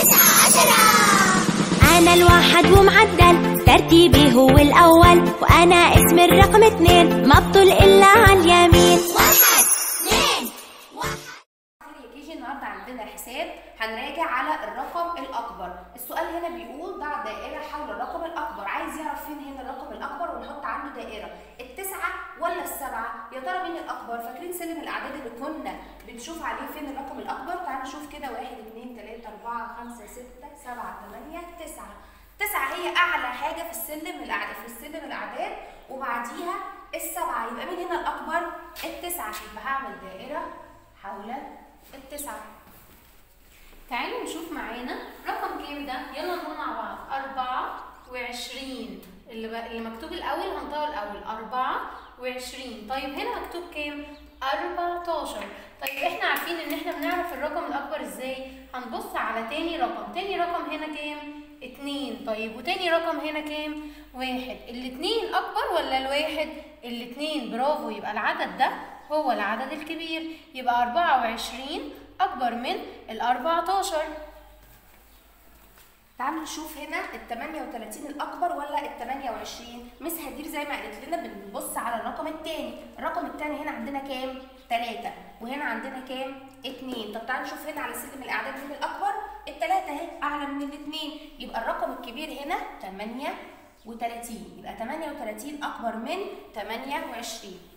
أنا الواحد ومعدل، ترتيبي هو الأول، وأنا اسم الرقم 2 ما بطل إلا على اليمين. 1 2 1. يا كيجي النهارده عندنا حساب، هنراجع على الرقم الأكبر. السؤال هنا بيقول ضع دائرة حول الرقم الأكبر، عايز يعرف فين هنا الرقم الأكبر ونحط عنده دائرة، التسعة ولا السبعة؟ يا ترى مين الأكبر؟ فاكرين سلم الأعداد اللي كنا بنشوف عليه فين الرقم الأكبر؟ تعالوا نشوف كده 1 2 3 4 5 6 7 8 9. 9 هي أعلى حاجة في السلم الأعداد، وبعديها السبعة. يبقى مين هنا الأكبر؟ التسعة. يبقى هعمل دائرة حول التسعة. تعالوا نشوف معانا رقم كام ده؟ يلا نقول مع بعض 24. اللي مكتوب الأول هنطور الأول 24. طيب هنا مكتوب كام؟ 14. طيب احنا عارفين ان احنا بنعرف الرقم الأكبر ازاي؟ هنبص على تاني رقم هنا كام؟ 2. طيب وتاني رقم هنا كام؟ 1. الاتنين أكبر ولا الواحد؟ الاتنين، برافو. يبقى العدد ده هو العدد الكبير، يبقى 24 أكبر من ال 14. تعالوا نشوف هنا ال 38 الأكبر ولا ال 28؟ مس هدير زي ما قالت لنا بنبص على الرقم التاني، الرقم التاني هنا عندنا كام؟ 3، وهنا عندنا كام؟ 2. طب تعالوا نشوف هنا على سلم الأعداد مين الأكبر؟ التلاتة اهي أعلى من الاتنين، يبقى الرقم الكبير هنا 38، يبقى 38 أكبر من 28.